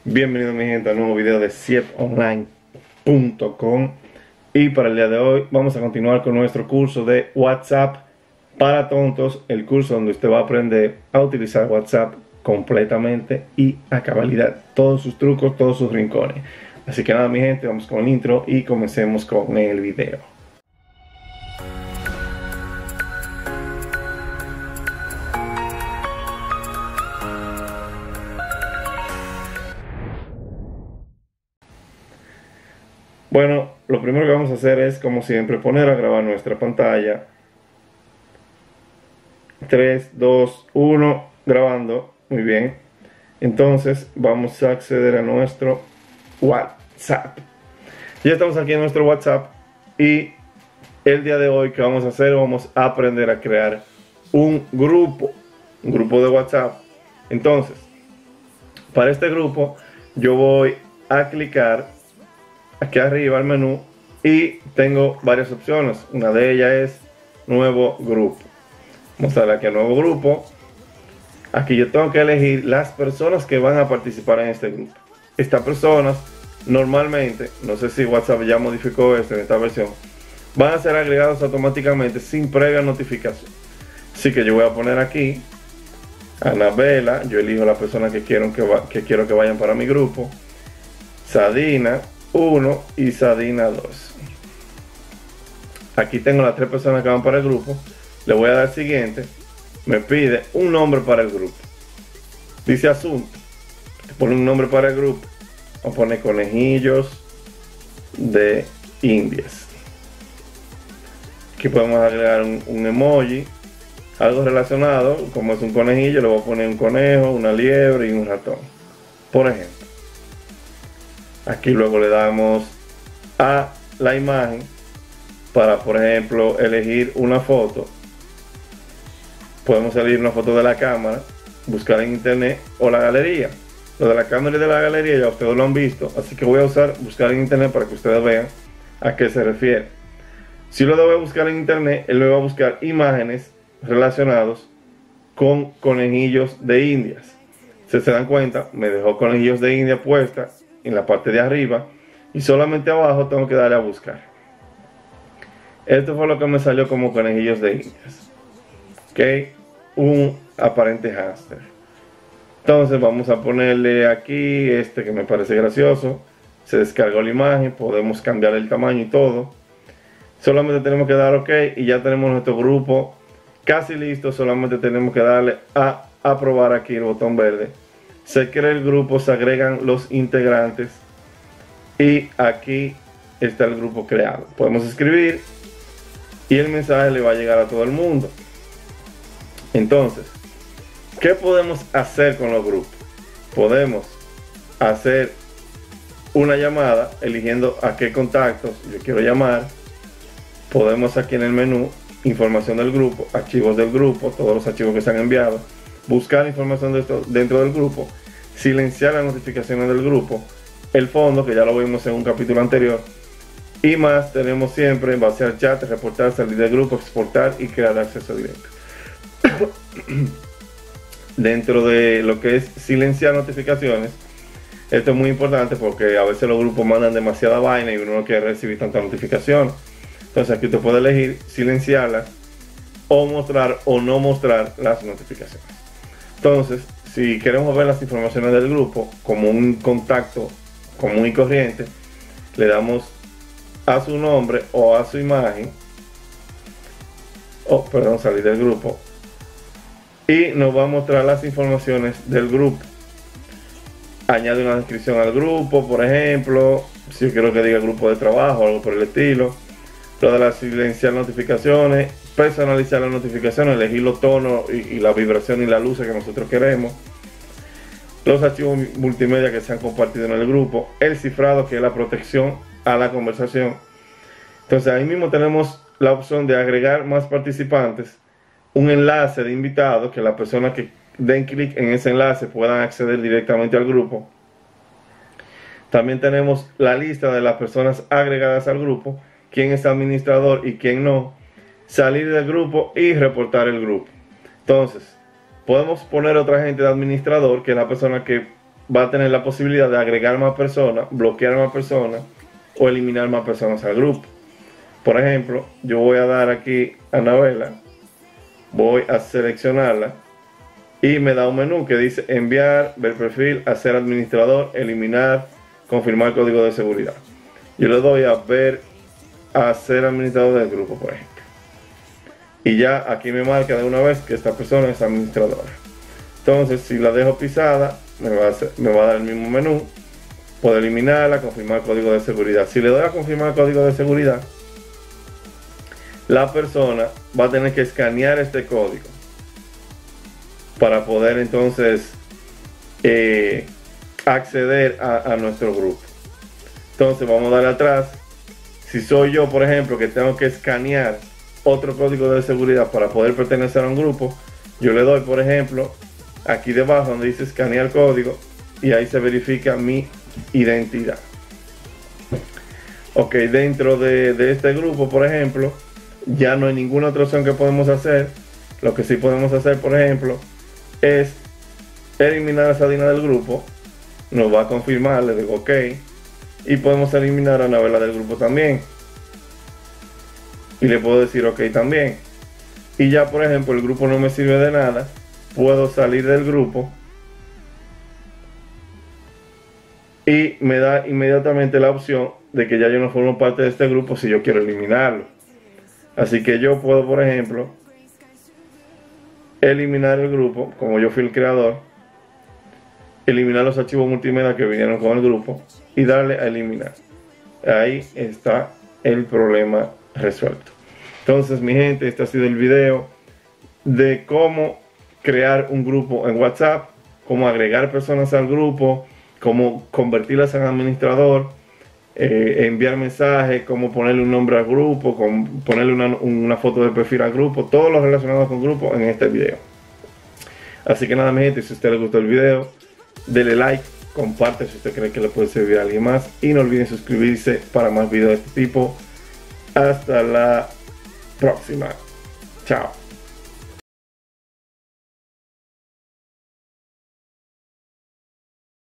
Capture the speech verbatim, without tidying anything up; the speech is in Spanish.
Bienvenido mi gente a un nuevo video de siep online punto com. Y para el día de hoy vamos a continuar con nuestro curso de WhatsApp para tontos. El curso donde usted va a aprender a utilizar WhatsApp completamente y a cabalidad. Todos sus trucos, todos sus rincones. Así que nada mi gente, vamos con el intro y comencemos con el video. Bueno, lo primero que vamos a hacer es, como siempre, poner a grabar nuestra pantalla. tres, dos, uno, grabando. Muy bien. Entonces, vamos a acceder a nuestro WhatsApp. Ya estamos aquí en nuestro WhatsApp. Y el día de hoy, ¿qué vamos a hacer? Vamos a aprender a crear un grupo. Un grupo de WhatsApp. Entonces, para este grupo, yo voy a clicar aquí arriba al menú y tengo varias opciones. Una de ellas es nuevo grupo. Vamos a darle aquí a nuevo grupo. Aquí yo tengo que elegir las personas que van a participar en este grupo. Estas personas normalmente, no sé si WhatsApp ya modificó esto en esta versión, van a ser agregados automáticamente sin previa notificación. Así que yo voy a poner aquí Anabela. Yo elijo la persona que quiero que, va, que quiero que vayan para mi grupo. Sadina uno y Sadina dos. Aquí tengo las tres personas que van para el grupo. Le voy a dar siguiente. Me pide un nombre para el grupo. Dice asunto. Pone un nombre para el grupo. Vamos a poner conejillos de Indias. Aquí podemos agregar un, un emoji, algo relacionado. Como es un conejillo, le voy a poner un conejo, una liebre y un ratón, por ejemplo. Aquí luego le damos a la imagen para, por ejemplo, elegir una foto. Podemos elegir una foto de la cámara, buscar en internet o la galería. Lo de la cámara y de la galería ya ustedes lo han visto, así que voy a usar buscar en internet para que ustedes vean a qué se refiere. Si lo debo buscar en internet, él me va a buscar imágenes relacionadas con conejillos de Indias. Si se dan cuenta, me dejó conejillos de India puesta en la parte de arriba y solamente abajo tengo que darle a buscar. Esto fue lo que me salió como conejillos de Indias. Ok, un aparente hámster. Entonces vamos a ponerle aquí este que me parece gracioso. Se descargó la imagen, podemos cambiar el tamaño y todo. Solamente tenemos que dar OK y ya tenemos nuestro grupo casi listo. Solamente tenemos que darle a aprobar aquí el botón verde. Se crea el grupo, se agregan los integrantes y aquí está el grupo creado. Podemos escribir y el mensaje le va a llegar a todo el mundo. Entonces, ¿qué podemos hacer con los grupos? Podemos hacer una llamada eligiendo a qué contactos yo quiero llamar. Podemos aquí en el menú, información del grupo, archivos del grupo, todos los archivos que se han enviado. Buscar información de esto dentro del grupo, silenciar las notificaciones del grupo, el fondo que ya lo vimos en un capítulo anterior y más. Tenemos siempre vaciar chat, reportar, salir del grupo, exportar y crear acceso directo. Dentro de lo que es silenciar notificaciones, esto es muy importante porque a veces los grupos mandan demasiada vaina y uno no quiere recibir tanta notificación. Entonces aquí usted puede elegir silenciarlas o mostrar o no mostrar las notificaciones. Entonces, si queremos ver las informaciones del grupo como un contacto común y corriente, le damos a su nombre o a su imagen, o perdón, salir del grupo, y nos va a mostrar las informaciones del grupo. Añade una descripción al grupo, por ejemplo, si yo quiero que diga grupo de trabajo o algo por el estilo. Lo de las silenciar notificaciones, personalizar las notificaciones, elegir los tonos y, y la vibración y la luz que nosotros queremos. Los archivos multimedia que se han compartido en el grupo, el cifrado que es la protección a la conversación. Entonces ahí mismo tenemos la opción de agregar más participantes, un enlace de invitados que las personas que den clic en ese enlace puedan acceder directamente al grupo. También tenemos la lista de las personas agregadas al grupo, quién es administrador y quién no, salir del grupo y reportar el grupo. Entonces podemos poner otra gente de administrador, que es la persona que va a tener la posibilidad de agregar más personas, bloquear más personas o eliminar más personas al grupo. Por ejemplo, yo voy a dar aquí a Anabela, voy a seleccionarla y me da un menú que dice enviar, ver perfil, hacer administrador, eliminar, confirmar código de seguridad. Yo le doy a ver, a ser administrador del grupo, por ejemplo. Y ya aquí me marca de una vez que esta persona es administradora. Entonces, si la dejo pisada, me va a, hacer, me va a dar el mismo menú. Puedo eliminarla, confirmar código de seguridad. Si le doy a confirmar código de seguridad, la persona va a tener que escanear este código para poder entonces eh, acceder a, a nuestro grupo. Entonces vamos a darle atrás. Si soy yo, por ejemplo, que tengo que escanear otro código de seguridad para poder pertenecer a un grupo, yo le doy, por ejemplo, aquí debajo donde dice escanear código, y ahí se verifica mi identidad. Ok, dentro de, de este grupo, por ejemplo, ya no hay ninguna otra opción que podemos hacer. Lo que sí podemos hacer, por ejemplo, es eliminar a Sadina del grupo. Nos va a confirmar, le digo ok, y podemos eliminar a Anabela del grupo también, y le puedo decir ok también. Y ya, por ejemplo, el grupo no me sirve de nada, puedo salir del grupo y me da inmediatamente la opción de que ya yo no formo parte de este grupo si yo quiero eliminarlo. Así que yo puedo, por ejemplo, eliminar el grupo, como yo fui el creador, eliminar los archivos multimedia que vinieron con el grupo y darle a eliminar. Ahí está el problema resuelto. Entonces, mi gente, este ha sido el video de cómo crear un grupo en WhatsApp, cómo agregar personas al grupo, cómo convertirlas en administrador, eh, enviar mensajes, cómo ponerle un nombre al grupo, cómo ponerle una, una foto de perfil al grupo, todo lo relacionado con grupo en este video. Así que nada, mi gente, si a usted le gustó el video, dele like, comparte si usted cree que le puede servir a alguien más y no olviden suscribirse para más videos de este tipo. Hasta la próxima. Chao.